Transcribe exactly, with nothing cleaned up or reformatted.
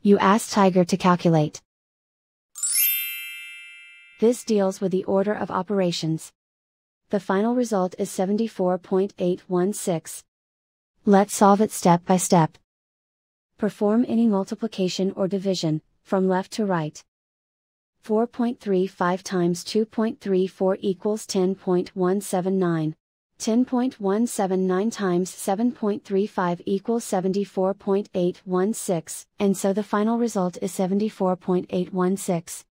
You ask Tiger to calculate. This deals with the order of operations. The final result is seventy-four point eight one six. Let's solve it step by step. Perform any multiplication or division, from left to right. four point three five times two point three four equals ten point one seven nine. ten point one seven nine times seven point three five equals seventy-four point eight one six, and so the final result is seventy-four point eight one six.